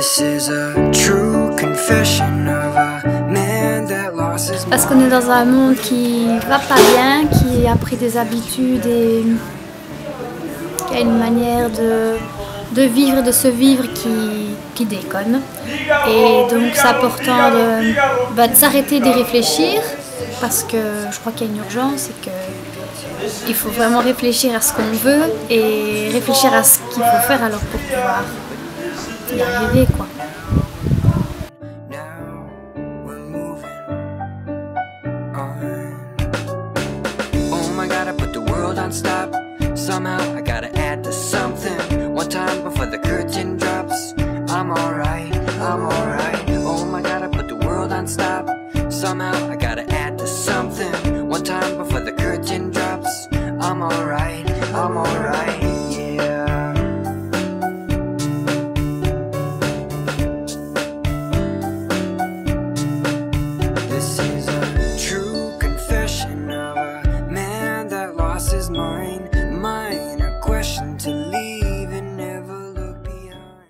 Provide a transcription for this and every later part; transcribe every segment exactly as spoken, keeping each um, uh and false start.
Parce qu'on est dans un monde qui va pas bien, qui a pris des habitudes et qui a une manière de, de vivre et de se vivre qui, qui déconne. Et donc c'est important de, bah, de s'arrêter d'y réfléchir, parce que je crois qu'il y a une urgence et qu'il faut vraiment réfléchir à ce qu'on veut et réfléchir à ce qu'il faut faire alors pour pouvoir y arriver, quoi. Stop. Somehow I gotta add to something. One time before the curtain drops. I'm alright, I'm alright. Oh my god, I put the world on stop. Somehow I gotta add to something. One time before the curtain drops. I'm alright, I'm alright, yeah. This is a true confession of a man that lost his mind. Mine, a question to leave and never look behind.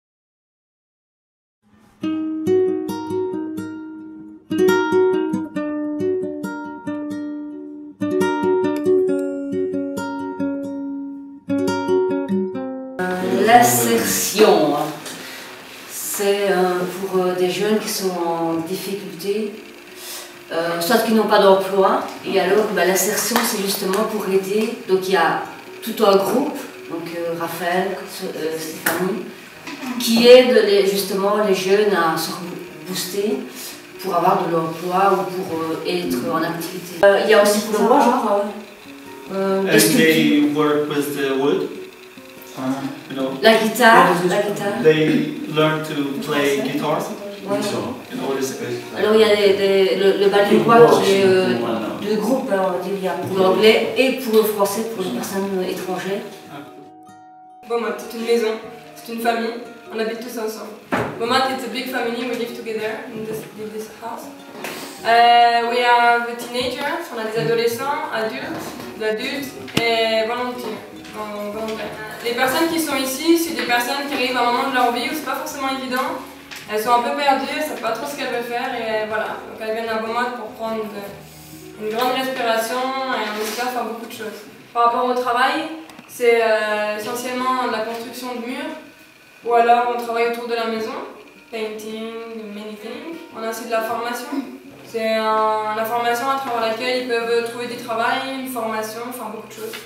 L'insertion, c'est euh, pour euh, des jeunes qui sont en difficulté, euh, soit qui n'ont pas d'emploi, et alors bah, l'insertion c'est justement pour aider. Donc il y a tout un groupe, donc euh, Raphaël, euh, Stéphanie, qui aide les, justement les jeunes à se booster pour avoir de l'emploi ou pour euh, être en activité. Euh, il y a aussi pour le bois, je crois. Euh, And they work with the wood. Uh, you know, la guitare, la guitare. They learn to play guitar. Ouais. And alors il y a des, des, le, le bal du bois qui est euh, deux groupes, hein, on va dire, il y a pour l'anglais et pour le français, pour les personnes étrangères. Beaumont, c'est une maison, c'est une famille, on habite tous ensemble. Beaumont, it's a big family, we live together in this, in this house. Uh, we have teenagers, on a des adolescents, adultes, d'adultes et volontaires. Les personnes qui sont ici, c'est des personnes qui arrivent à un moment de leur vie où c'est pas forcément évident. Elles sont un peu perdues, elles ne savent pas trop ce qu'elles veulent faire et voilà. Donc elles viennent à Beaumont pour prendre une grande respiration et on espère faire beaucoup de choses. Par rapport au travail, c'est euh, essentiellement de la construction de murs ou alors on travaille autour de la maison, painting, many things. On a aussi de la formation. C'est un, la formation à travers laquelle ils peuvent trouver du travail, une formation, faire beaucoup de choses.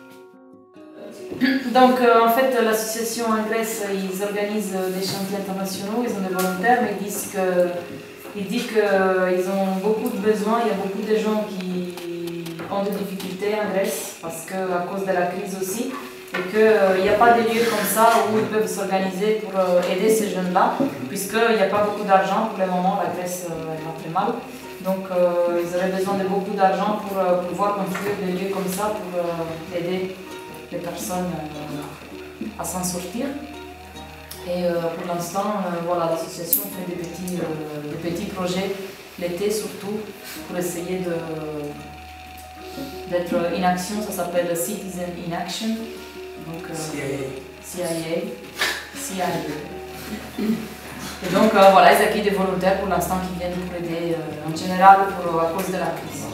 Donc euh, en fait l'association en Grèce, ils organisent des chantiers internationaux, ils ont des volontaires, mais ils disent que ils disent qu'ils ont beaucoup de besoins, il y a beaucoup de gens qui ont des difficultés en Grèce parce que à cause de la crise aussi, et qu'il euh, n'y a pas de lieux comme ça où ils peuvent s'organiser pour euh, aider ces jeunes-là, puisqu'il n'y a pas beaucoup d'argent pour le moment, la Grèce euh, va très mal. Donc euh, ils auraient besoin de beaucoup d'argent pour euh, pouvoir construire des lieux comme ça pour euh, aider les personnes euh, à s'en sortir. Et euh, pour l'instant, euh, voilà, l'association fait des petits, euh, des petits projets l'été surtout pour essayer de d'être in action. Ça s'appelle Citizen in Action. Donc euh, C I A. C I A. Et donc euh, voilà, ils accueillent des volontaires pour l'instant qui viennent pour aider euh, en général pour, à cause de la crise.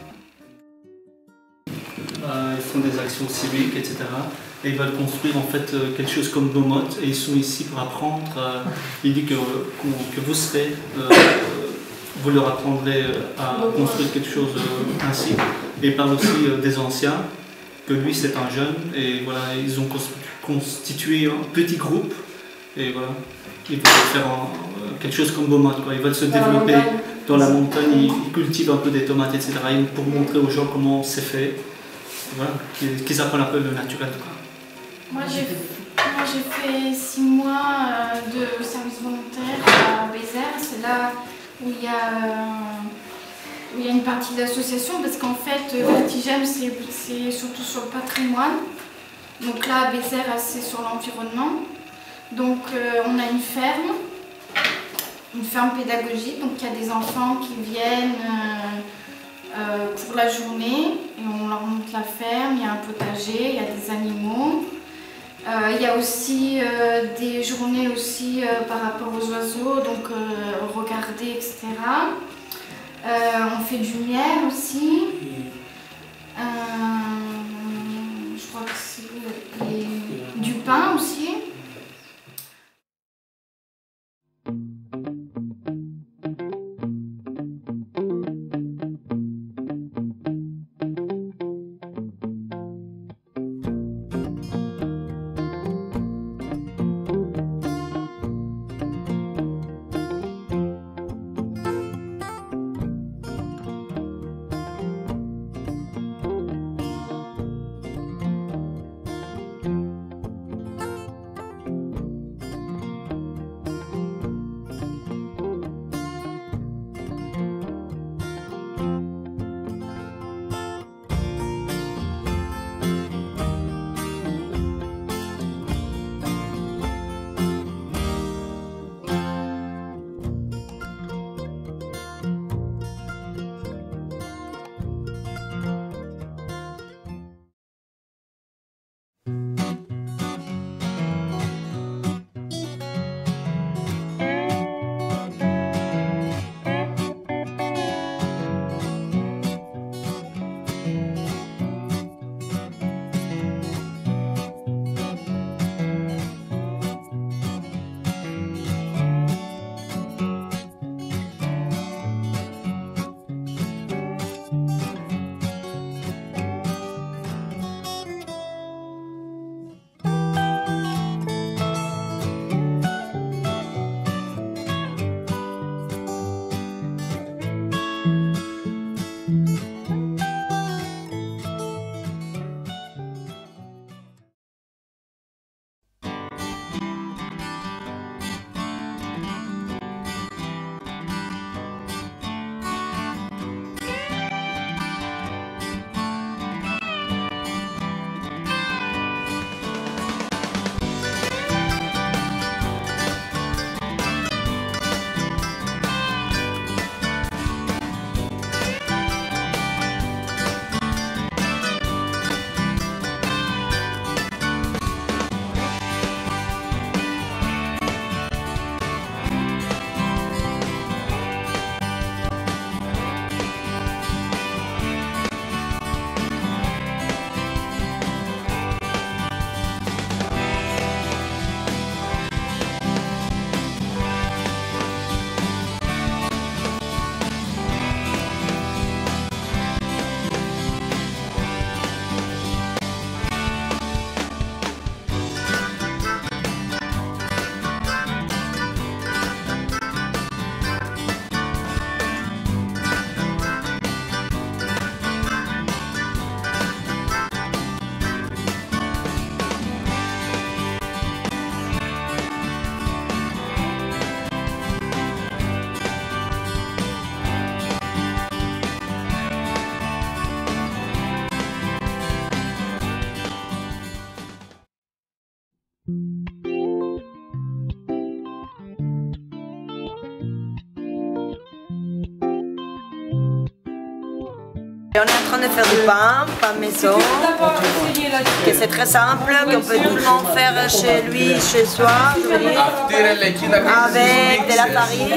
Euh, ils font des actions civiques, et cetera. Et ils veulent construire en fait euh, quelque chose comme Beaumont et ils sont ici pour apprendre. Euh, il dit que, que vous serez, euh, vous leur apprendrez à construire quelque chose euh, ainsi. Et il parle aussi euh, des anciens, que lui c'est un jeune et voilà, ils ont constitué un petit groupe et voilà, ils veulent faire un, quelque chose comme Beaumont, quoi. Ils veulent se développer dans la montagne, ils, ils cultivent un peu des tomates, et cetera. Pour montrer aux gens comment c'est fait. Voilà, qu'ils apprennent un peu le naturel. Moi j'ai fait six mois de service volontaire à Bézère. C'est là où il y a, où il y a une partie d'association parce qu'en fait Vertigem c'est surtout sur le patrimoine. Donc là à Bézère c'est sur l'environnement. Donc euh, on a une ferme, une ferme pédagogique. Donc il y a des enfants qui viennent euh, Euh, pour la journée et on leur montre la ferme, il y a un potager, il y a des animaux Euh, il y a aussi euh, des journées aussi euh, par rapport aux oiseaux, donc euh, regarder, et cetera. Euh, on fait du miel aussi. Euh, je crois que c'est et du pain aussi. Et on est en train de faire du pain, pain maison, que c'est très simple, qu'on peut tout le monde faire chez lui, chez soi, avec de la farine,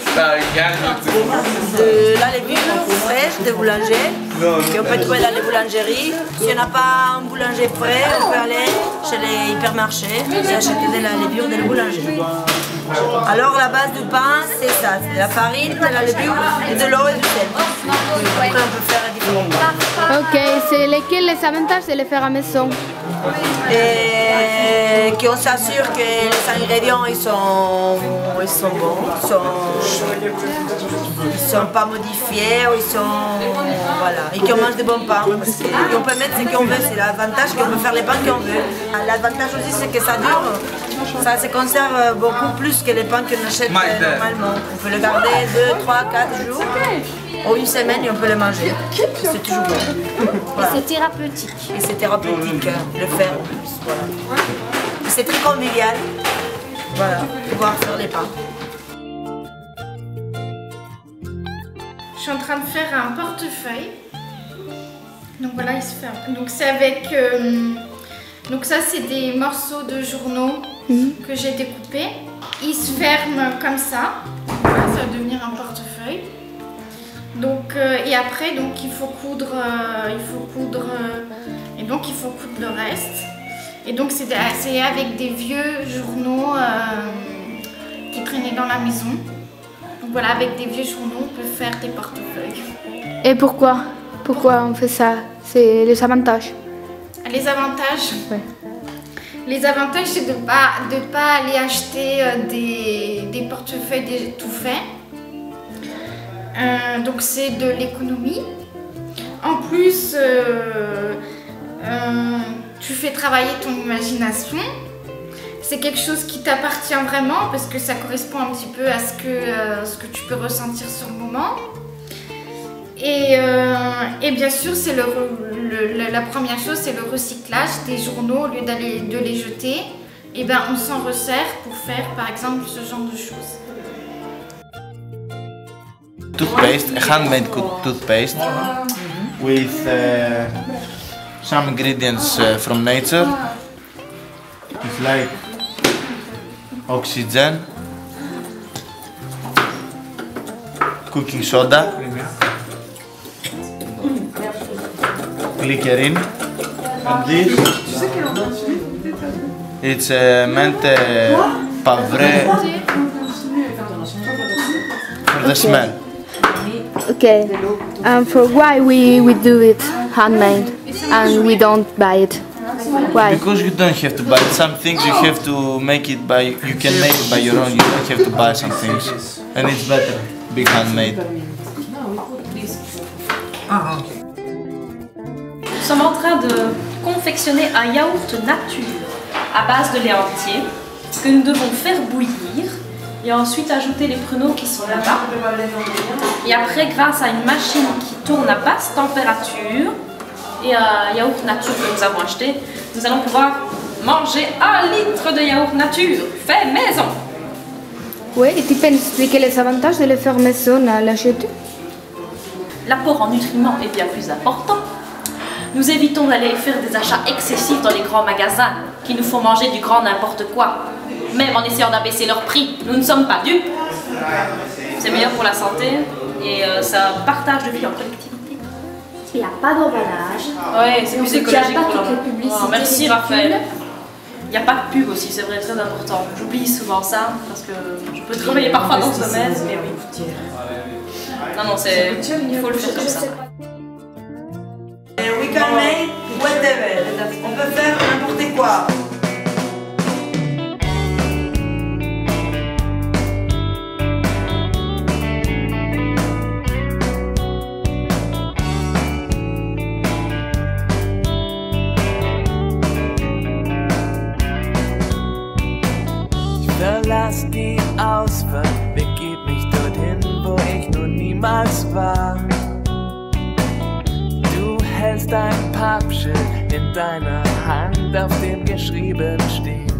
de la levure fraîche, de boulanger, qu'on peut trouver dans les boulangeries. Si on n'a pas un boulanger frais, on peut aller chez les hypermarchés et acheter de la levure de la boulangerie. Alors la base du pain, c'est ça, c'est de la farine, de la levure, et de l'eau et du sel. Après on peut faire différents pains. Ok, c'est lesquels les avantages de les faire à maison? Et qu'on s'assure que les ingrédients ils sont, ils sont bons, ils sont, ils sont pas modifiés, ils sont, voilà, et qu'on mange de bons pains. Parce qu'on peut mettre ce qu'on veut, c'est l'avantage qu'on peut faire les pains qu'on veut. L'avantage aussi c'est que ça dure, ça se conserve beaucoup plus que les pains qu'on achète normalement. On peut le garder deux, trois, quatre jours. Ou une semaine et on peut le manger. C'est toujours bon. Voilà. Et c'est thérapeutique. Et c'est thérapeutique, le faire en plus. Voilà. C'est très convivial. Voilà, pouvoir faire les pains. Je suis en train de faire un portefeuille. Donc voilà, il se ferme. Donc c'est avec euh, Donc ça, c'est des morceaux de journaux Mhm. que j'ai découpés. Ils se ferment comme ça. Voilà, ça va devenir un portefeuille. Donc, euh, et après, donc, il faut coudre, euh, il faut coudre, euh, et donc il faut coudre le reste. Et donc c'est c'est avec des vieux journaux euh, qui traînaient dans la maison. Donc voilà, avec des vieux journaux, on peut faire des portefeuilles. Et pourquoi Pourquoi on fait ça? C'est les avantages. Les avantages. Ouais. Les avantages, c'est de ne pas, de pas aller acheter euh, des, des portefeuilles déjà tout faits. Euh, donc c'est de l'économie. En plus, euh, euh, tu fais travailler ton imagination. C'est quelque chose qui t'appartient vraiment parce que ça correspond un petit peu à ce que, euh, ce que tu peux ressentir sur le moment. Et, euh, et bien sûr, c'est le, le, la première chose, c'est le recyclage des journaux. Au lieu d'aller de les jeter, et ben, on s'en resserre pour faire par exemple ce genre de choses. Toothpaste, a handmade toothpaste with uh, some ingredients uh, from nature. It's like oxygen, cooking soda, glycerin, and this it's uh, menthe poivre for the smell. Okay. And for why we, we do it handmade and we don't buy it? Why? Because you don't have to buy some things. You have to make it by. You can make it by your own. You don't have to buy some things, and it's better be handmade. Ah, ok. Nous sommes en train de confectionner un yaourt nature à base de lait entier que nous devons faire bouillir et ensuite ajouter les pruneaux qui sont là-bas. Et après, grâce à une machine qui tourne à basse température et un yaourt nature que nous avons acheté, nous allons pouvoir manger un litre de yaourt nature fait maison. Oui, et tu peux nous expliquer les avantages de le faire maison à l'acheter? L'apport en nutriments est bien plus important. Nous évitons d'aller faire des achats excessifs dans les grands magasins qui nous font manger du grand n'importe quoi. Même en essayant d'abaisser leur prix, nous ne sommes pas dupes. C'est meilleur pour la santé et euh, c'est un partage de vie en collectivité. Il n'y a pas d'emballage. Oui, c'est plus écologique. Il n'y a pas pour toutes les publicités. Oh, merci ridicules. Raphaël. Il n'y a pas de pub aussi, c'est vrai, très important. J'oublie souvent ça parce que je peux travailler parfois dans ce domaine, mais oui. Non, non, c'est... il faut le faire comme ça. We can make whatever. On peut faire n'importe quoi. Verlass die Ausfahrt, begib mich dorthin, wo ich noch niemals war. Du hältst ein Pappschild in deiner Hand, auf dem geschrieben steht: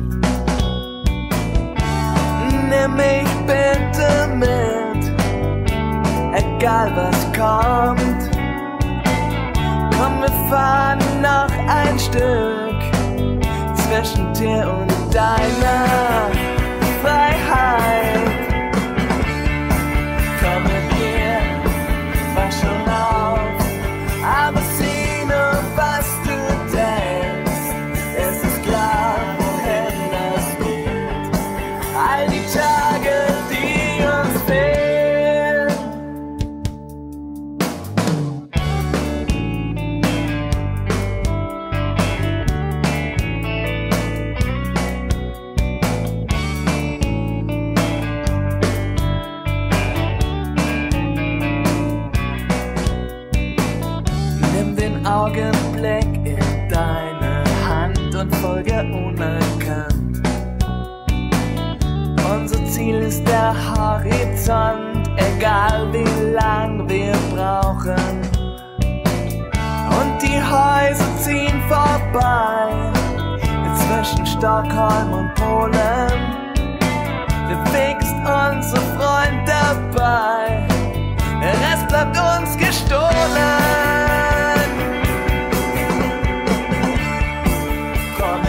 Nimm mich bitte mit, egal was kommt. Komm, wir fahren noch ein Stück zwischen dir und deiner Freiheit. Komm mit mir, wach schon auf, aber sieh nur, was du denkst. Es ist klar, wohin das geht. All die Tage, die uns fehlen. Augenblick in deine Hand und folge unerkannt. Unser Ziel ist der Horizont, egal wie lang wir brauchen. Und die Häuser ziehen vorbei, zwischen Stockholm und Polen. Der Weg ist unser Freund dabei, der Rest bleibt uns gestohlen. Komm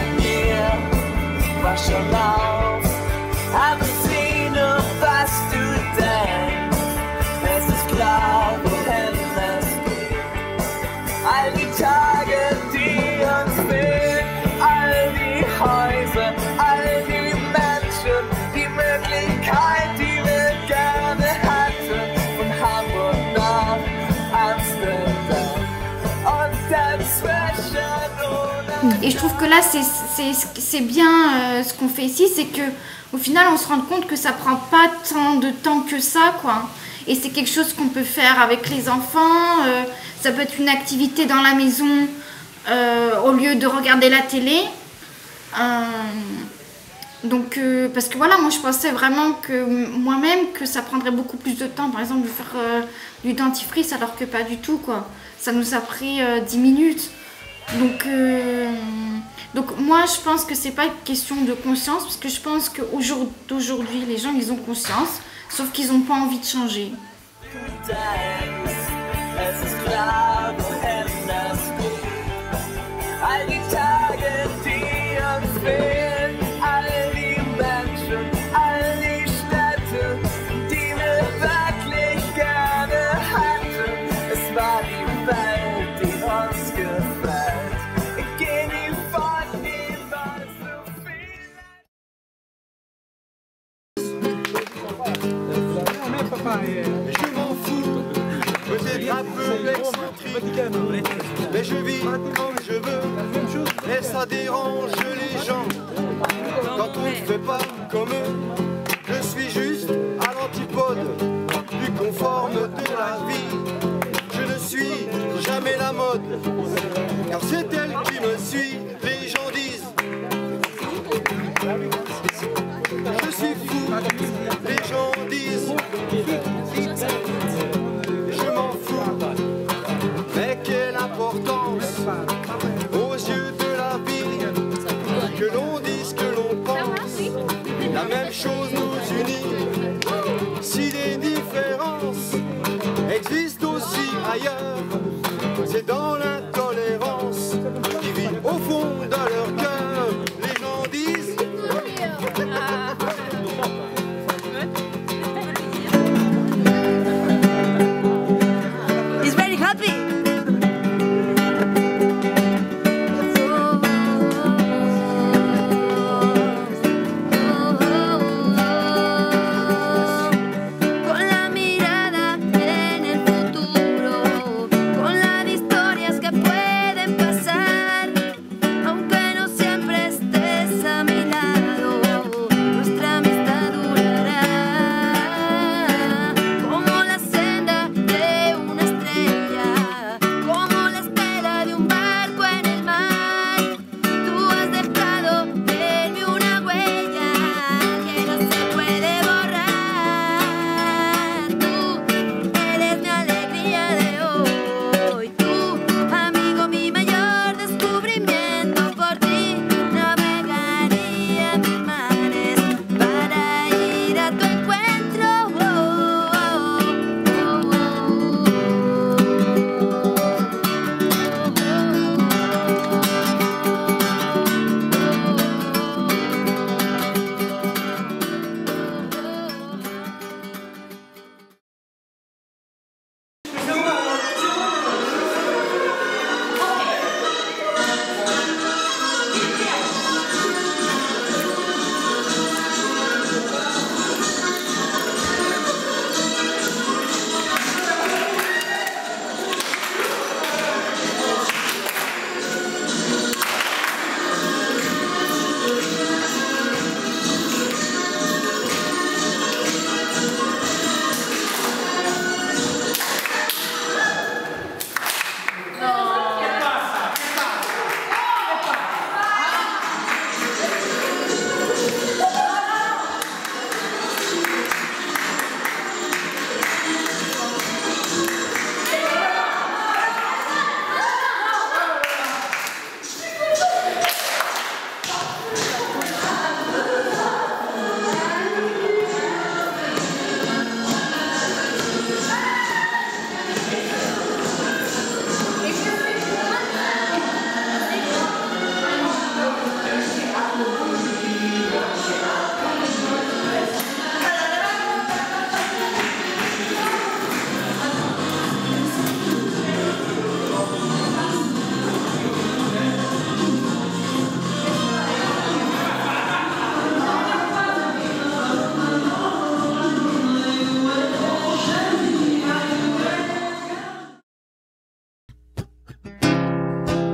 all die Tage, die uns fehlen, all die Häuser, all die Menschen, die Möglichkeit, die wir gerne hatten, von Hamburg nach Amsterdam und dazwischen. Et je trouve que là, c'est bien euh, ce qu'on fait ici, c'est que au final, on se rend compte que ça prend pas tant de temps que ça, quoi. Et c'est quelque chose qu'on peut faire avec les enfants. Euh, ça peut être une activité dans la maison euh, au lieu de regarder la télé. Euh, donc, euh, parce que voilà, moi je pensais vraiment que moi-même que ça prendrait beaucoup plus de temps, par exemple, de faire euh, du dentifrice, alors que pas du tout, quoi. Ça nous a pris euh, dix minutes. Donc, euh, donc moi je pense que c'est pas une question de conscience, parce que je pense qu'aujourd'hui les gens ils ont conscience, sauf qu'ils n'ont pas envie de changer. Je m'en fous, peut-être un peu excentrique, mais je vis comme je veux, et ça dérange les gens quand on ne fait pas comme eux. Je suis juste à l'antipode du conforme de la vie. Je ne suis jamais la mode, car c'est elle qui me suit. Les gens disent je suis fou, les gens disent je m'en fous, mais quelle importance aux yeux de la vie que l'on dise que l'on pense. La même chose nous unit. Si les différences existent aussi ailleurs, c'est dans l'intolérance qui vit au fond de leur cœur. Les gens disent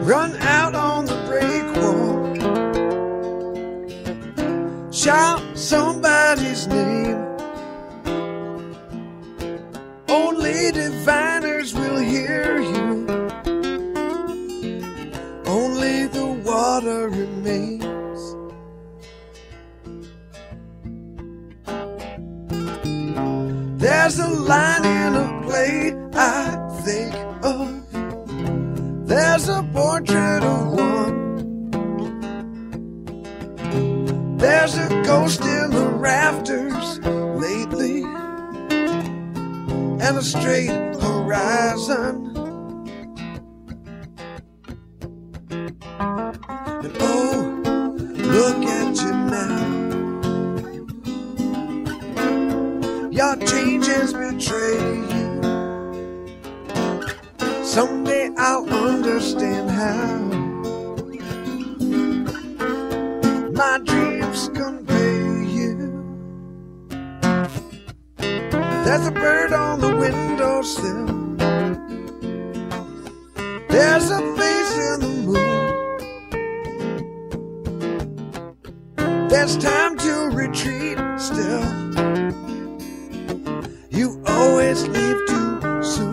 run out on the break wall, shout somebody's name. Only diviners will hear you. Only the water remains. There's a line in a play I think of. There's a portrait of one. There's a ghost in the rafters lately, and a straight horizon. And oh, look at you now. Your changes betray you. Someday I'll understand how my dreams convey you. There's a bird on the windowsill. There's a face in the moon. There's time to retreat still. You always leave too soon.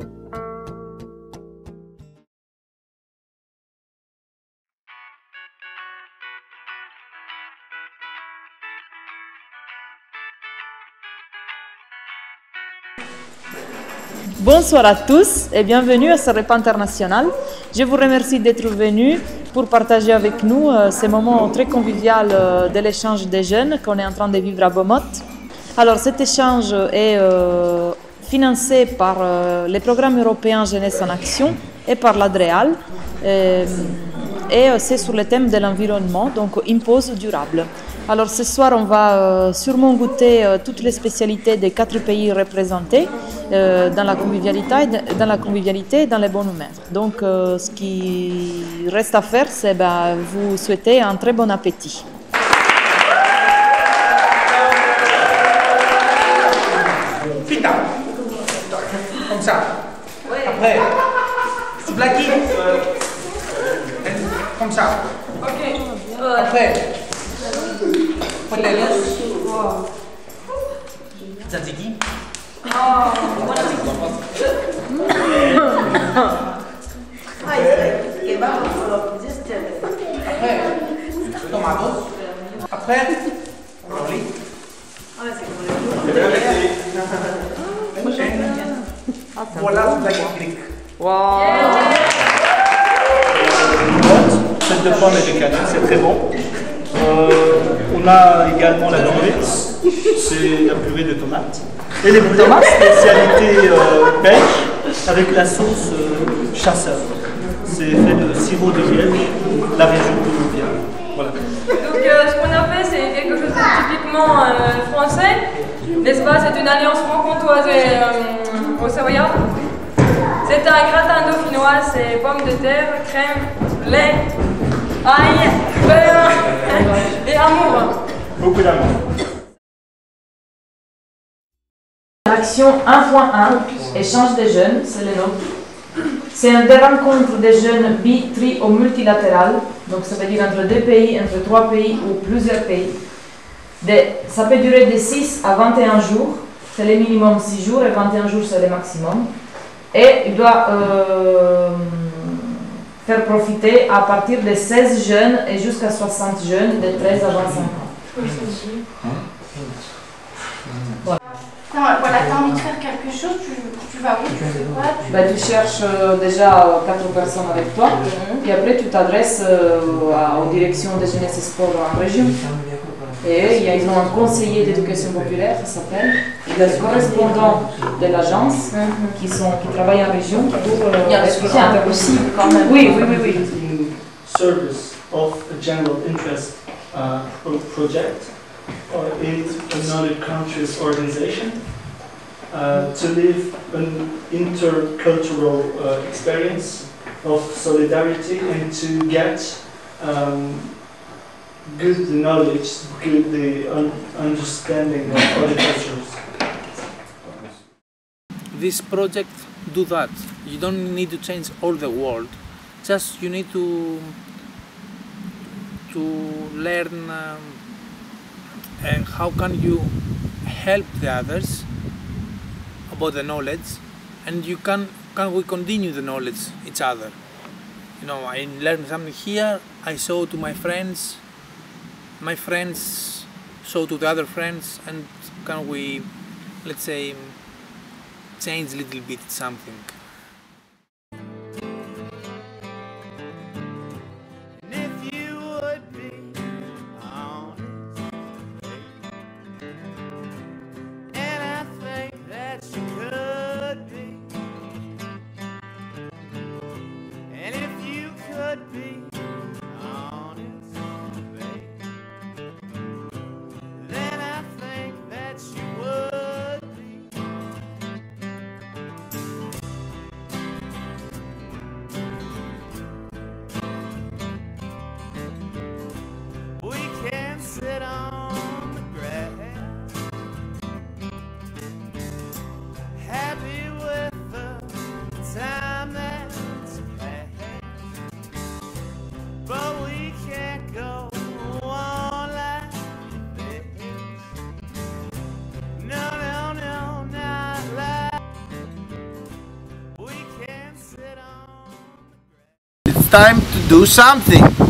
Bonsoir à tous et bienvenue à ce repas international. Je vous remercie d'être venus pour partager avec nous euh, ces moments très conviviaux euh, de l'échange des jeunes qu'on est en train de vivre à Beaumont. Alors cet échange est euh, financé par euh, les programmes européens Jeunesse en Action et par l'Adréal euh, et euh, c'est sur le thème de l'environnement, donc impose durable. Alors ce soir on va euh, sûrement goûter euh, toutes les spécialités des quatre pays représentés euh, dans la convivialité, dans la convivialité et dans les bonnes humeurs. Donc euh, ce qui reste à faire, c'est ben, vous souhaiter un très bon appétit. Pita. Comme ça. Après, Blackie. Comme ça. Ok. Après, potatoes. Tzatziki. Après, tomatos. Après, brocoli. Voilà la Greek. Wow. Celle de pommes et de canne, c'est très bon. Euh, on a également la dormite, c'est la purée de tomates. Et les tomates, spécialité euh, belge avec la sauce euh, chasseur. C'est fait de sirop de miel, la région de Louvière. Voilà. Donc euh, ce qu'on a fait, c'est quelque chose de typiquement euh, français. N'est-ce pas? C'est une alliance franc-comtoise et euh, au Savoyard. C'est un gratin dauphinois, c'est pommes de terre, crème, lait, ail, beurre et amour. Beaucoup d'amour. L'action un point un, échange des jeunes, c'est le nom. C'est une des rencontres des jeunes bi, tri ou multilatérales, donc ça veut dire entre deux pays, entre trois pays ou plusieurs pays. De, ça peut durer de six à vingt et un jours, c'est le minimum six jours et vingt et un jours c'est le maximum. Et il doit euh, faire profiter à partir de seize jeunes et jusqu'à soixante jeunes de treize à vingt-cinq ans. Voilà. Voilà, t'as envie de faire quelque chose, tu, tu vas où, tu fais quoi, tu... Bah, tu cherches euh, déjà quatre personnes avec toi, et après tu t'adresses euh, aux directions de jeunesse et sport en région. Et il y a, ils ont un conseiller d'éducation populaire qui s'appelle, il y a des correspondants de l'agence qui, sont, qui travaillent en région pour euh, il y a un soutien possible quand même. Oui, oui, oui, oui. Service of a general interest uh, pro project or in another country's organization uh, to live an intercultural uh, experience of solidarity and to get um, good knowledge, good the un understanding of other cultures. This project do that. You don't need to change all the world. just you need to to learn um, and how can you help the others about the knowledge, and you can can we continue the knowledge each other. You know, I learned something here, I show to my friends, my friends show to the other friends, and can we, let's say, change a little bit something. Sit on the grass, happy with the time that's passed, but we can't go on like this. No, no, no, not like we can't sit on the grass. It's time to do something.